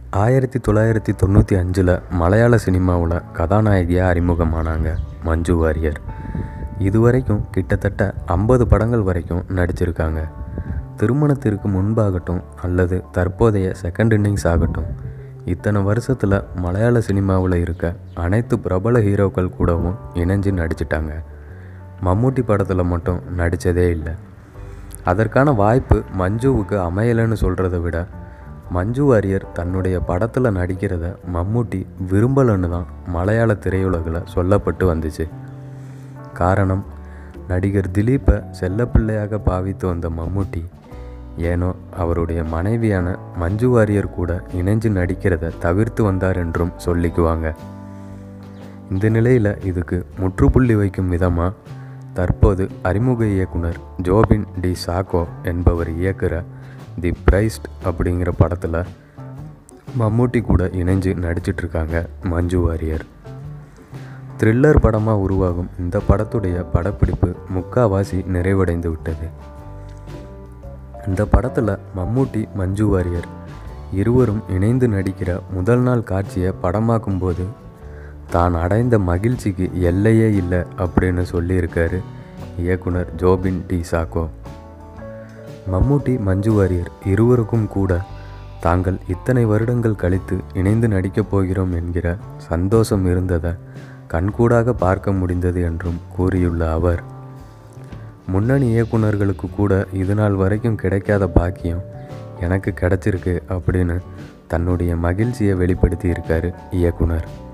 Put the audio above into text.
1995 மலையாள சினிமாவில் கதாநாயகியாக அறிமுகமானாங்க மஞ்சு வாரியர். இதுவரைக்கும் கிட்டத்தட்ட 50 படங்கள் வரைக்கும் நடிச்சிருக்காங்க. திருமணத்திற்கு முன்பாகட்டும் அல்லது தற்போதைய செகண்ட் இன்னிங்ஸ் ஆகட்டும், இத்தனை வருஷத்தில் மலையாள சினிமாவில் இருக்க அனைத்து பிரபல ஹீரோக்கள் கூடவும் இணைஞ்சு நடிச்சிட்டாங்க. மம்முட்டி படத்தில் மட்டும் நடித்ததே இல்லை. அதற்கான வாய்ப்பு மஞ்சுவுக்கு அமையலைன்னு சொல்கிறத விட, மஞ்சு வாரியர் தன்னுடைய படத்தில் நடிக்கிறத மம்முட்டி விரும்பலைன்னு தான் மலையாள திரையுலகில் சொல்லப்பட்டு வந்துச்சு. காரணம், நடிகர் திலீப்பை செல்லப்பிள்ளையாக பாவித்து வந்த மம்முட்டி ஏனோ அவருடைய மனைவியான மஞ்சு வாரியர் கூட இணைஞ்சு நடிக்கிறத தவிர்த்து வந்தார் என்றும் சொல்லிக்குவாங்க. இந்த நிலையில் இதுக்கு முற்றுப்புள்ளி வைக்கும் விதமாக தற்போது அறிமுக இயக்குனர் ஜோபின் டி சாக்கோ என்பவர் இயக்குகிற தி பிரைஸ்ட் அப்படிங்கிற படத்தில் மம்முட்டி கூட இணைஞ்சு நடிச்சிட்ருக்காங்க மஞ்சு வாரியர். த்ரில்லர் படமாக உருவாகும் இந்த படத்துடைய படப்பிடிப்பு முக்காவாசி நிறைவடைந்து விட்டது. இந்த படத்தில் மம்முட்டி மஞ்சு வாரியர் இருவரும் இணைந்து நடிக்கிற முதல் நாள் காட்சியை படமாக்கும்போது தான் அடைந்த மகிழ்ச்சிக்கு எல்லையே இல்லை அப்படின்னு சொல்லியிருக்காரு இயக்குனர் ஜோபின் டி சாக்கோ. மம்முட்டி மஞ்சு வாரியர் இருவருக்கும் கூட தாங்கள் இத்தனை வருடங்கள் கழித்து இணைந்து நடிக்கப் போகிறோம் என்கிற சந்தோஷம் இருந்ததை கண்கூடாக பார்க்க முடிந்தது என்றும் கூறியுள்ள அவர், முன்னணி இயக்குனர்களுக்கு கூட இது நாள் வரைக்கும் கிடைக்காத பாக்கியம் எனக்கு கிடைச்சிருக்கு அப்படின்னு தன்னுடைய மகிழ்ச்சியை வெளிப்படுத்தி இருக்காரு இயக்குனர்.